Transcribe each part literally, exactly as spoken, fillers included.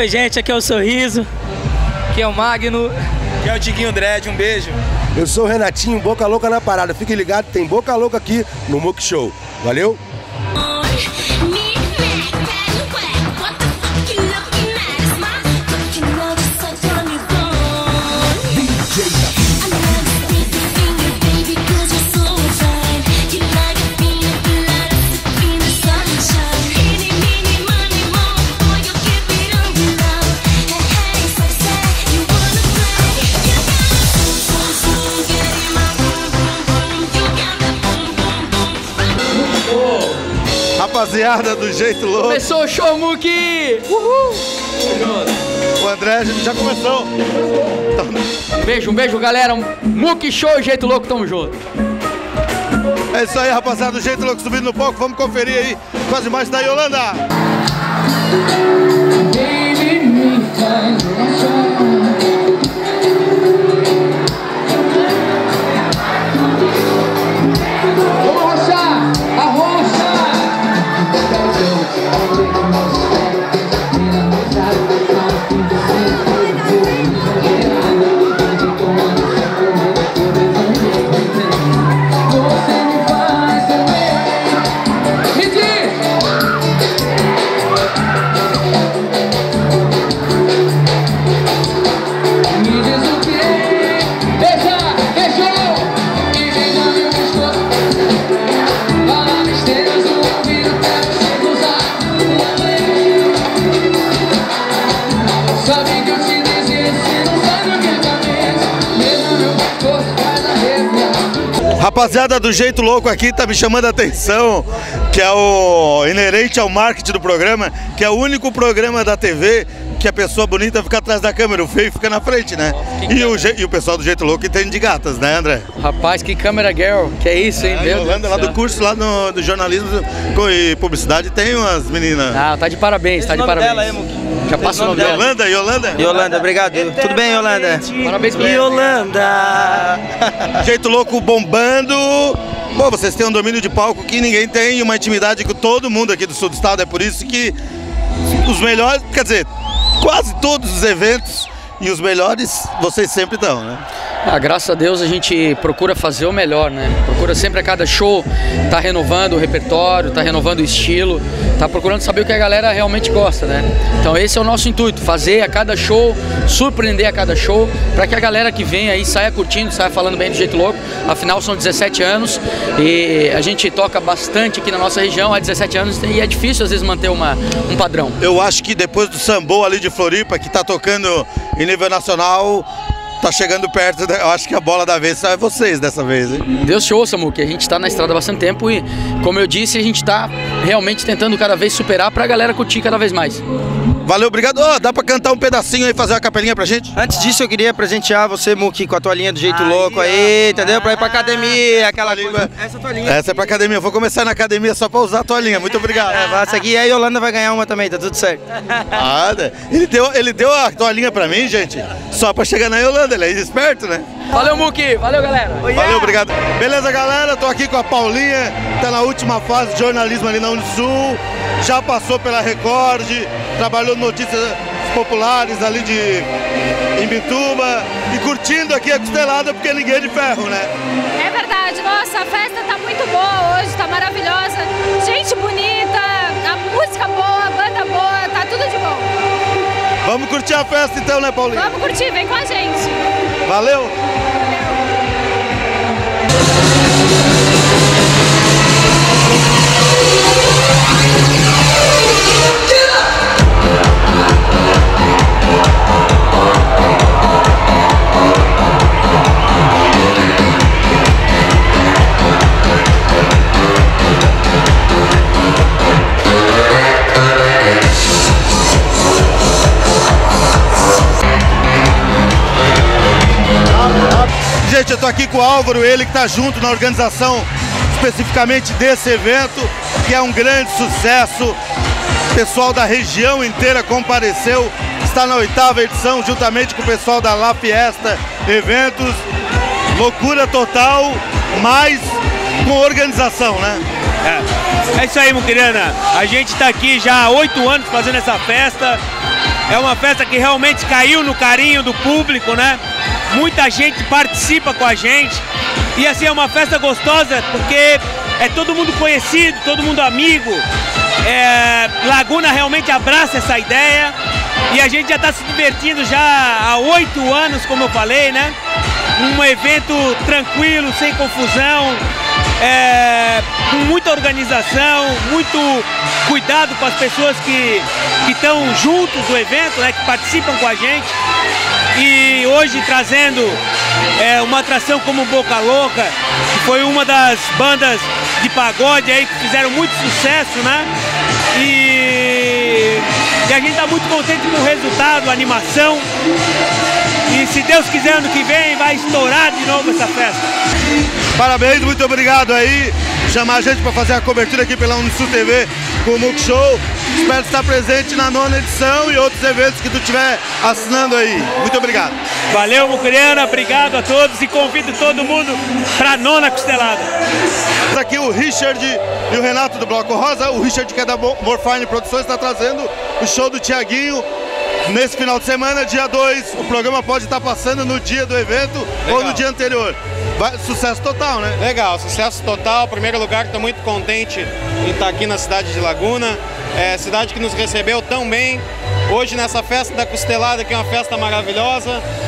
Oi, gente, aqui é o Sorriso. Aqui é o Magno. Aqui é o Tiquinho Dredd, um beijo. Eu sou o Renatinho, Boca Louca na parada. Fique ligado, tem Boca Louca aqui no Mook Show. Valeu? Rapaziada do Jeito Louco. Começou o show, Muki! Uhul! O André, a gente já começou. Um beijo, um beijo, galera. Muki Show, Jeito Louco, tamo junto. É isso aí, rapaziada do Jeito Louco subindo no palco. Vamos conferir aí com as imagens da Yolanda. Rapaziada do Jeito Louco aqui tá me chamando a atenção, que é o inerente ao marketing do programa, que é o único programa da T V que a pessoa bonita fica atrás da câmera, o feio fica na frente, né? E o, e o pessoal do Jeito Louco entende de gatas, né, André? Rapaz, que câmera girl, que é isso, hein? Ah, Meu Yolanda, lá do curso lá no, do jornalismo e publicidade tem umas meninas. Ah, tá de parabéns, tá de parabéns. Dela, hein, Já passou o nome dela. Yolanda, Yolanda? Yolanda, obrigado. Tudo bem, Yolanda? Parabéns pra Yolanda. Jeito Louco bombando. Pô, vocês têm um domínio de palco que ninguém tem, uma intimidade com todo mundo aqui do sul do estado. É por isso que os melhores, quer dizer, quase todos os eventos e os melhores vocês sempre estão, né? Ah, graças a Deus a gente procura fazer o melhor, né? Procura sempre a cada show tá renovando o repertório, tá renovando o estilo, tá procurando saber o que a galera realmente gosta, né? Então esse é o nosso intuito, fazer a cada show, surpreender a cada show, para que a galera que vem aí saia curtindo, saia falando bem do Jeito Louco. Afinal são dezessete anos e a gente toca bastante aqui na nossa região há dezessete anos e é difícil às vezes manter uma, um padrão. Eu acho que depois do Sambô ali de Floripa, que tá tocando em nível nacional, tá chegando perto, eu acho que a bola da vez é vocês dessa vez, hein? Deus te ouça, Muki, a gente tá na estrada há bastante tempo e, como eu disse, a gente tá realmente tentando cada vez superar pra galera curtir cada vez mais. Valeu, obrigado. Oh, dá pra cantar um pedacinho aí, fazer uma capelinha pra gente? Antes disso, eu queria presentear você, Muki, com a toalhinha do Jeito Louco aí, entendeu? Pra ir pra academia, aquela coisa. Essa toalhinha. Essa é pra academia. Eu vou começar na academia só pra usar a toalhinha. Muito obrigado. É, vai seguir e a Yolanda vai ganhar uma também, tá tudo certo. Ah, ele deu, ele deu a toalhinha pra mim, gente, só pra chegar na Yolanda. Ele é esperto, né? Valeu, Muki. Valeu, galera. Oh, yeah. Valeu, obrigado. Beleza, galera? Tô aqui com a Paulinha, tá na última fase de jornalismo ali na Unisul. Já passou pela Record, trabalhou notícias populares ali de Imbituba e curtindo aqui a costelada porque ninguém é de ferro, né? É verdade, nossa, a festa tá muito boa hoje, tá maravilhosa, gente bonita, a música boa, a banda boa, tá tudo de bom. Vamos curtir a festa então, né, Paulinho? Vamos curtir, vem com a gente. Valeu! Gente, eu tô aqui com o Álvaro, ele que tá junto na organização especificamente desse evento, que é um grande sucesso. O pessoal da região inteira compareceu, está na oitava edição, juntamente com o pessoal da La Fiesta Eventos. Loucura total, mas com organização, né? É, é isso aí, Muquirana. A gente tá aqui já há oito anos fazendo essa festa. É uma festa que realmente caiu no carinho do público, né? Muita gente participa com a gente. E assim, é uma festa gostosa porque é todo mundo conhecido, todo mundo amigo. É, Laguna realmente abraça essa ideia. E a gente já está se divertindo já há oito anos, como eu falei, né? Um evento tranquilo, sem confusão. É, com muita organização, muito cuidado com as pessoas que estão juntos do evento, né, que participam com a gente. E hoje trazendo é, uma atração como Boca Louca, que foi uma das bandas de pagode aí que fizeram muito sucesso, né? E, e a gente está muito contente com o resultado, a animação. E se Deus quiser, ano que vem vai estourar de novo essa festa. Parabéns, muito obrigado aí. Chamar a gente para fazer a cobertura aqui pela Unisul T V com o Muki Show. Espero estar presente na nona edição e outros eventos que tu estiver assinando aí. Muito obrigado. Valeu, Mucuriana, obrigado a todos e convido todo mundo para a nona costelada. Aqui o Richard e o Renato do Bloco Rosa. O Richard, que é da Morfine Produções, está trazendo o show do Thiaguinho. Nesse final de semana, dia dois, o programa pode estar passando no dia do evento. Legal. Ou no dia anterior. Vai, sucesso total, né? Legal, sucesso total. Em primeiro lugar, estou muito contente em estar aqui na cidade de Laguna. É, cidade que nos recebeu tão bem. Hoje nessa festa da Costelada, que é uma festa maravilhosa.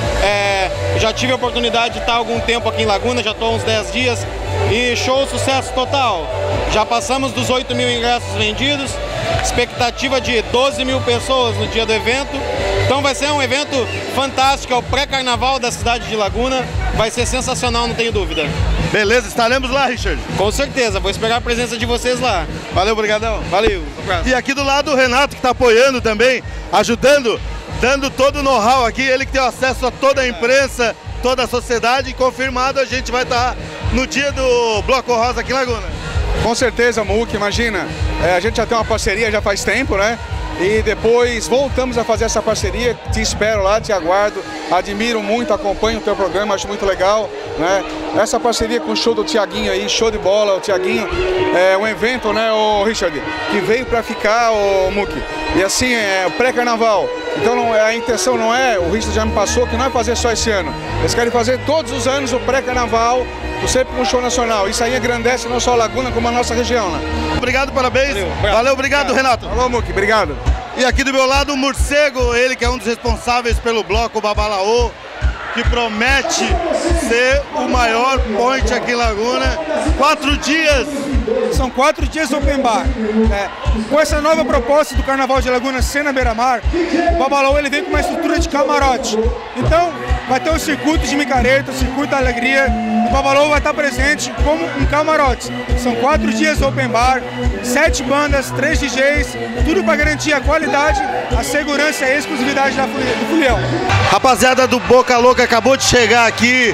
É, já tive a oportunidade de estar há algum tempo aqui em Laguna, já estou há uns dez dias. E show, sucesso total. Já passamos dos oito mil ingressos vendidos. Expectativa de doze mil pessoas no dia do evento. Então vai ser um evento fantástico, é o pré-carnaval da cidade de Laguna. Vai ser sensacional, não tenho dúvida. Beleza, estaremos lá, Richard? Com certeza, vou esperar a presença de vocês lá. Valeu, obrigadão. Valeu, um abraço. E aqui do lado o Renato, que está apoiando também, ajudando, dando todo o know-how aqui. Ele que tem acesso a toda a imprensa, toda a sociedade. E confirmado, a gente vai estar no dia do Bloco Rosa aqui em Laguna. Com certeza, Muki, imagina, é, a gente já tem uma parceria já faz tempo, né? E depois voltamos a fazer essa parceria, te espero lá, te aguardo, admiro muito, acompanho o teu programa, acho muito legal, né? Essa parceria com o show do Thiaguinho aí, show de bola, o Thiaguinho, é um evento, né, o Richard, que veio para ficar, o Muki. E assim, é pré-carnaval, então não, a intenção não é, o Richard já me passou, que não é fazer só esse ano. Eles querem fazer todos os anos o pré-carnaval, sempre com um show nacional. Isso aí engrandece não só a Laguna, como a nossa região, né? Obrigado, parabéns. Valeu, obrigado, Valeu, obrigado, obrigado. Renato. Falou, Muki, obrigado. E aqui do meu lado o Morcego, ele que é um dos responsáveis pelo bloco Babalaô, que promete ser o maior point aqui em Laguna. Quatro dias. São quatro dias open bar. É, com essa nova proposta do Carnaval de Laguna ser na beira-mar, o Babalaô ele vem com uma estrutura de camarote. Então, vai ter o circuito de micareta, o circuito da alegria. O Babalaô vai estar presente como um camarote. São quatro dias open bar, sete bandas, três D Js, tudo para garantir a qualidade, a segurança e a exclusividade da, do Fulião. Rapaziada do Boca Louca acabou de chegar aqui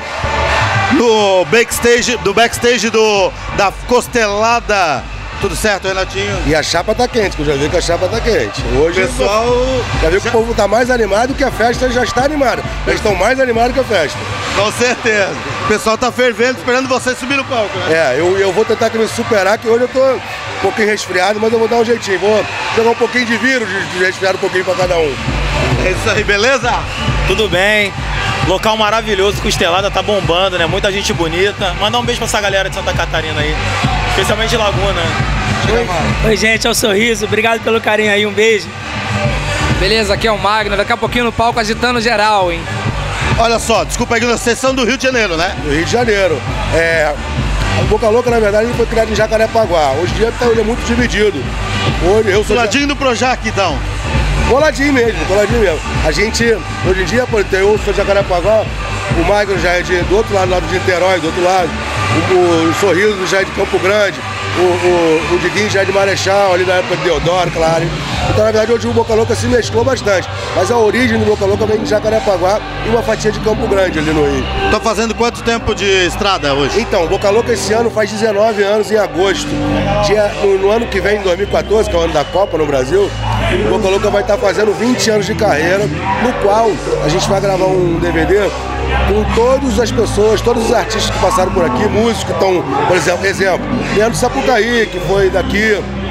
no backstage, do backstage do, da Costelada. Tudo certo, Renatinho? E a chapa tá quente, que eu já vi que a chapa tá quente. Hoje, pessoal, já vi que o povo tá mais animado, que a festa já está animada. Eles estão mais animados que a festa. Com certeza. O pessoal tá fervendo, esperando você subir no palco, né? É, eu, eu vou tentar me superar, que hoje eu tô um pouquinho resfriado, mas eu vou dar um jeitinho. Vou jogar um pouquinho de vírus, de, de resfriado um pouquinho pra cada um. É isso aí, beleza? Tudo bem. Local maravilhoso, Costelada tá bombando, né? Muita gente bonita. Mandar um beijo pra essa galera de Santa Catarina aí. Especialmente de Laguna. Oi. Oi, gente, é o Sorriso. Obrigado pelo carinho aí, um beijo. Beleza, aqui é o Magno. Daqui a pouquinho no palco agitando geral, hein? Olha só, desculpa aí, vocês são do Rio de Janeiro, né? Do Rio de Janeiro. É, o Boca Louca, na verdade, ele foi criado em Jacarepaguá. Hoje em dia ele é muito dividido. Hoje, eu sou coladinho do Projac, então. Coladinho mesmo, coladinho mesmo. A gente, hoje em dia, por eu sou de Jacarepaguá, o Magno já é de, do outro lado, lado de Niterói, do outro lado. O, o Sorriso já é de Campo Grande. O, o, o Diguinho já é de Marechal, ali na época de Deodoro, claro. Então, na verdade, hoje o Boca Louca se mesclou bastante. Mas a origem do Boca Louca vem de Jacarepaguá e uma fatia de Campo Grande ali no Rio. Tá fazendo quanto tempo de estrada hoje? Então, o Boca Louca esse ano faz dezenove anos em agosto. Dia, no, no ano que vem, em dois mil e quatorze, que é o ano da Copa no Brasil, o Boca Louca vai estar fazendo vinte anos de carreira, no qual a gente vai gravar um D V D com todas as pessoas, todos os artistas que passaram por aqui, músicos que estão, por exemplo, exemplo, Leandro Sapucaí, que foi daqui,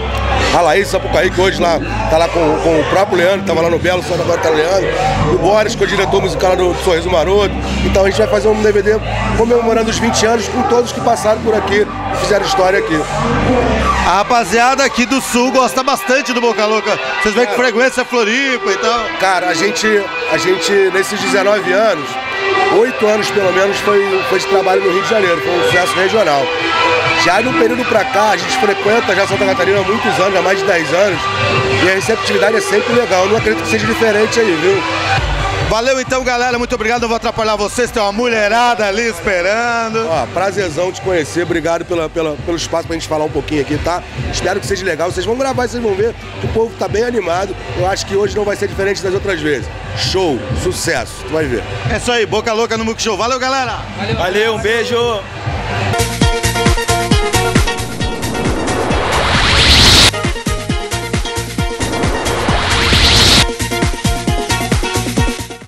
A Laís Sapucaí, que hoje lá tá lá com, com o próprio Leandro, tava lá no Belo, só agora tá o Leandro. O Boris, que é o diretor musical lá do Sorriso Maroto. Então a gente vai fazer um D V D comemorando os vinte anos com todos que passaram por aqui e fizeram história aqui. A rapaziada aqui do Sul gosta bastante do Boca Louca. Vocês veem que frequência Floripa e tal. Cara, a gente, a gente nesses dezenove anos, oito anos pelo menos foi, foi de trabalho no Rio de Janeiro, foi um sucesso regional. Já no período pra cá, a gente frequenta já Santa Catarina há muitos anos, há mais de dez anos, e a receptividade é sempre legal. Eu não acredito que seja diferente aí, viu? Valeu então, galera, muito obrigado, não vou atrapalhar vocês, tem uma mulherada ali esperando. Ó, prazerzão te conhecer, obrigado pela, pela, pelo espaço pra gente falar um pouquinho aqui, tá? Espero que seja legal, vocês vão gravar e vocês vão ver que o povo tá bem animado. Eu acho que hoje não vai ser diferente das outras vezes. Show, sucesso, tu vai ver. É isso aí, Boca Louca no Multishow. Valeu, galera! Valeu, Valeu um beijo!